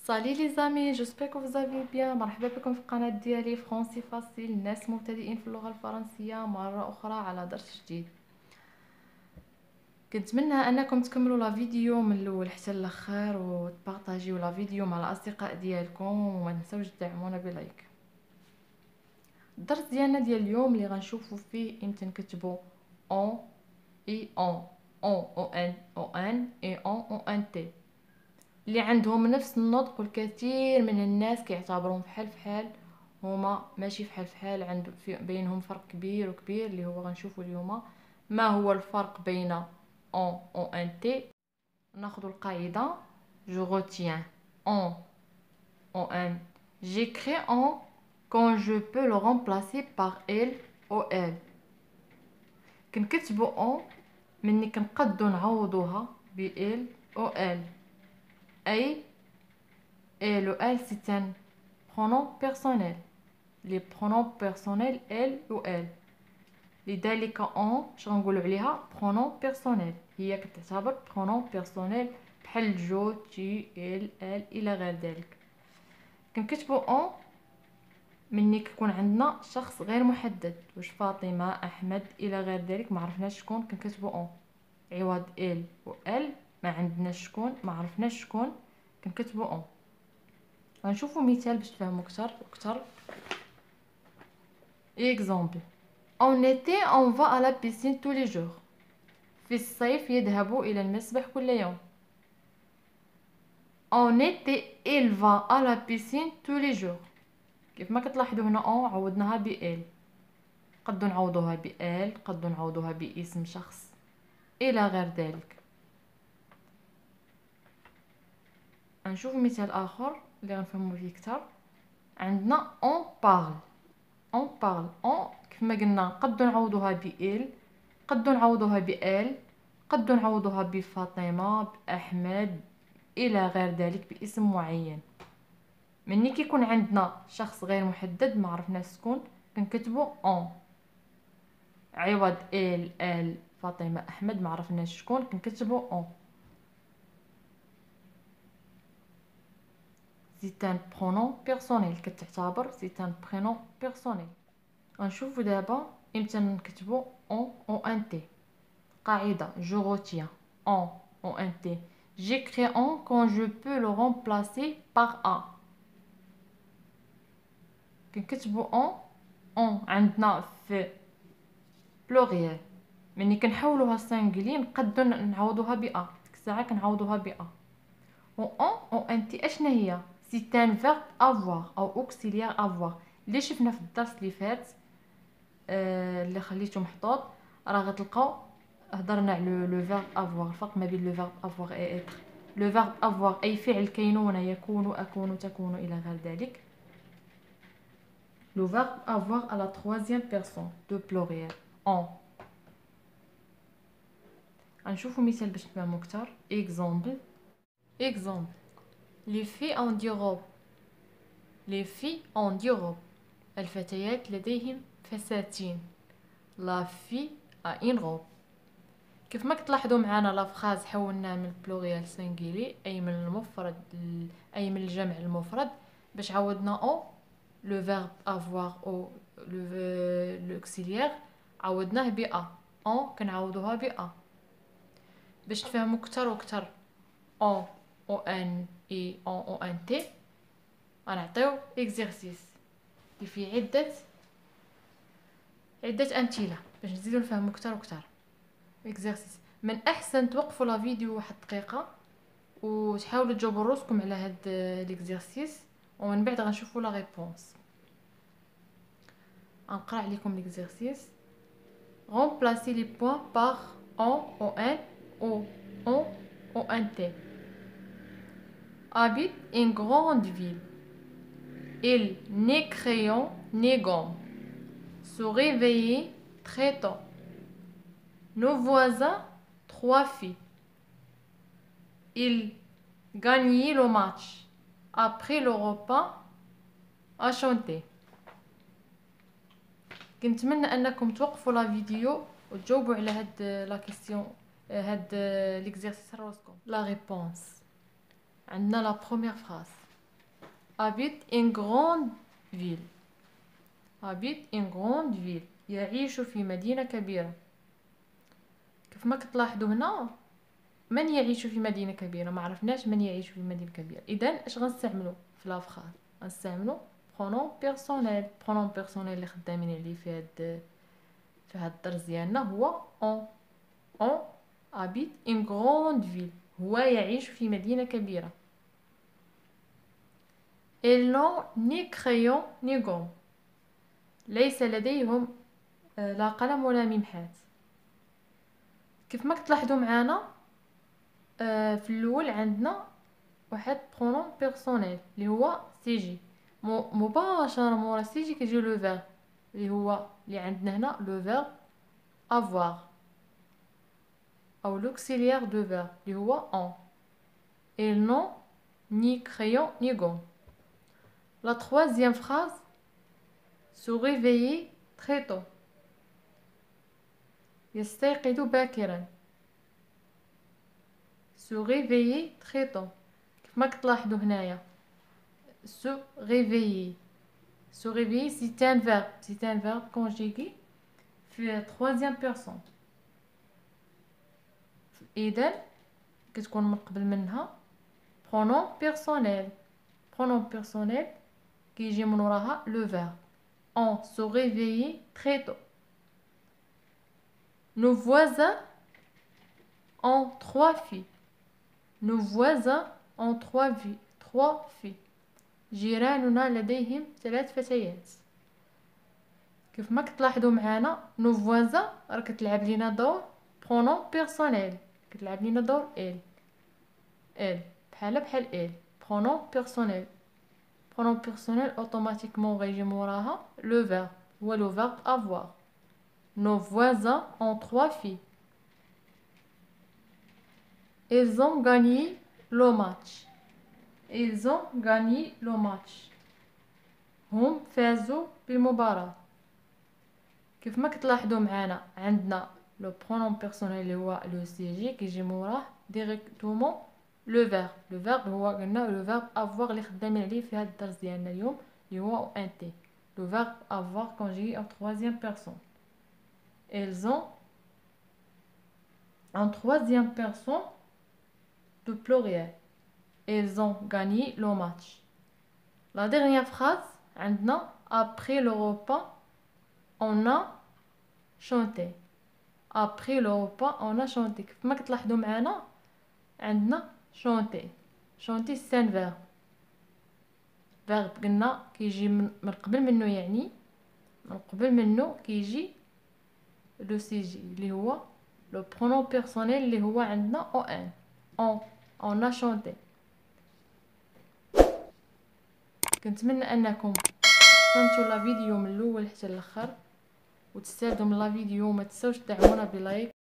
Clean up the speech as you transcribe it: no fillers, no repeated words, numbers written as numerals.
Salut les amis, j'espère que vous allez bien. مرحبا بكم في القناة ديالي فرونسي فاسيل. ناس مبتدئين في اللغة الفرنسية مرة أخرى على درس جديد. كنتمنى أنكم تكملوا لا فيديو من الأول حتى الأخر وتبارطاجيو لا فيديو مع الأصدقاء ديالكم وما تنساوش تدعمونا بلايك. الدرس ديالنا ديال اليوم اللي غنشوفوا فيه امتى نكتبوا اون اي اون او ان او ان اي اون او ان تي اللي عندهم نفس النطق، والكثير من الناس كيعتبرون فحال فحال. هما ماشي فحال فحال، عند بينهم فرق كبير وكبير اللي هو غنشوفوا اليوم. ما هو الفرق بين اون او ان تي؟ ناخذ القاعده. je retiens on او ان. j'écris on quand je peux le remplacer par elle ou elle. كنكتبوا on مني كنقدو نعوضوها ب elle ou elle. اي et le elle c'est un pronom personnel. les pronoms personnels elle ou elle. لذلك on شغنقولوا عليها pronom personnel، هي كتعتبر pronom personnel بحال جو تي ال ال الى غير ذلك. كنكتبوا on مني كيكون عندنا شخص غير محدد، واش فاطمه احمد الى غير ذلك ما عرفناش شكون، كنكتبوا on. عوض ال و ال ما عندناش شكون، ما عرفناش شكون، كنكتبوا on. غنشوفوا مثال باش تفهموا اكثر. exemple. en été on va à la piscine tous les jours. في الصيف يذهب الى المسبح كل يوم. en été il va à la piscine tous les jours. كيف ما كتلاحظوا هنا on عوضناها ب elle. قدو نعوضوها ب elle، قدو نعوضوها باسم شخص الى غير ذلك. نشوف مثال اخر اللي غنفهموا فيه اكثر. عندنا on parle. on parle on كيف ما قلنا قدو نعوضوها ب elle، قدو نعوضوها ب elle، قدو نعوضوها بفاطمه، باحمد الى غير ذلك باسم معين. مني كيكون عندنا شخص غير محدد ما عرفناش شكون، كنكتبوا on. عوض ال فاطمه احمد ما عرفناش شكون، كنكتبوا on. c'est un pronom personnel، كتعتبر c'est un prénom personnel. غنشوفوا دابا امتى نكتبوا on او ان تي. قاعده je retiens on او ان تي. j'écris on quand je peux le remplacer par a. كنكتبوا on عندنا في بلوريال، ملي كنحولوها سانغلي نقدو نعوضوها ب a، ديك الساعه كنعوضوها ب a. و on او ان تي اشنا هي؟ c'est un verbe avoir او auxiliaire avoir اللي شفنا في الدرس اللي فات اللي خليته محطوط. راه غتلقاو هضرنا على لو فيرب افوار، الفرق ما بين لو فيرب افوار اي اتر. لو فيرب افوار اي فعل كينون، يكون، اكون، تكون الى غير ذلك. لو فيرب افوار على troisième personne دو بلوريال on. غنشوفوا مثال باش نفهموا اكثر. exemple. les filles ont des robes. les filles ont des robes. الفتيات لديهم فساتين. la fille a une robe. كيف ما كتلاحظوا معنا لا فراز حولناها من بلوريال سينغيلي، اي من المفرد اي من الجمع المفرد، باش عوضنا او لو فيرب افوار او لوكسيليير عوضناه ب ا. اون كنعوضوها ب ا. باش تفهموا اكثر واكثر اون او ان اي اون او ان تي، غنعطيو اكزرسيس اللي فيه عده امثله باش نزيدو نفهموا اكثر واكثر. اكزرسيس من احسن توقفوا لا فيديو واحد دقيقه وتحاولوا تجاوبوا راسكم على هاد ليكزرسيس، ومن بعد غنشوفوا لا ريبونس. غنقرا عليكم ليكزرسيس. remplacer les points par on ou un ou un t. habite une grande ville. il n'est crayon ni gomme. se réveiller très tôt. nos voisins 3 filles. ils gagnaient le match. après le repas à chanter. كنتمنى انكم توقفوا لا فيديو وتجاوبوا على هاد لا كيسيون، هاد ليكزرسيس راسكم. لا ريبونس. عندنا لا بروميير فراس. habite une grande ville. habite une grande ville. يعيش في مدينة كبيرة. كيف ما كتلاحظوا هنا من يعيش في مدينة كبيرة، ما عرفناش من يعيش في مدينة كبيرة. اذا اش غنستعملوا في لافخاز؟ غنستعملوا برونون بيرسونيل. برونون بيرسونيل اللي خدامين عليه في هاد الدرس ديالنا هو اون habite une grande ville. هو يعيش في مدينة كبيرة. ils n'ont ni crayon ni gomme. ليس لديهم لا قلم ولا ممحات. كيف ما كتلاحظوا معانا في الاول عندنا واحد برونون بيرسونيل اللي هو سي جي. مباشره مورا سي جي كيجي لو فيرب اللي هو اللي عندنا هنا لو فيرب avoir او l'auxiliaire de verbe اللي هو en. ils n'ont ni crayon ni gomme. La troisième phrase, se réveiller très tôt. يستيقظ باكرا. se réveiller très tôt. كيف ما كتلاحظوا هنايا se réveiller. se réveiller c'est un verbe. c'est un verbe conjugué في troisième personne. إذن كتكون من قبل منها pronom personnel. pronom personnel كيجي من وراها le verbe. on se réveiller très tôt. nos voisins ont 3 filles. nos voisins ont 3 filles. جيراننا لديهم 3 فتيات. كيف ما كتلاحظوا معانا nos voisins راه كتلعب لينا دور pronom personnel. كتلعب لينا دور elle بحال elle. pronom personnel. pronom personnel automatiquement غيجي موراها le verbe هو le verbe avoir. nos voisins ont 3 filles. ils ont gagné le match. ils ont gagné le match. هم فازوا بالمباراة. كيف ما كتلاحظوا معانا عندنا لو برونوم بيرسونيل اللي هو لو سي جي كيجي موراه ديريكتومون لو فيرب. لو فيرب هو قلنا لو فيرب افوار اللي خدامين عليه في هذا الدرس ديالنا اليوم اللي هو ان تي. لو فيرب افوار كونجي en troisième personne. ils ont en troisième personne de pluriel. ils ont gagné le match. La dernière phrase عندنا après le repas on a chanté. après le repas on a chanté. كيف ما كتلاحظوا معنا عندنا chanter. chanter c'est un verbe. verbe قلنا كيجي من قبل منه، يعني من قبل منه كيجي لو سي جي اللي هو لو pronom personnel اللي هو عندنا on. on a chanté. كنتمنى انكم فهمتوا لا فيديو من الاول حتى الاخر وتستافدوا من لا فيديو. ما تنساوش تدعمونا بلايك